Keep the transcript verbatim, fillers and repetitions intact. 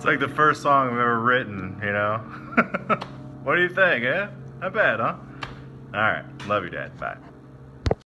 It's like the first song I've ever written, you know? What do you think, eh? Not bad, huh? Alright. Love you, Dad. Bye.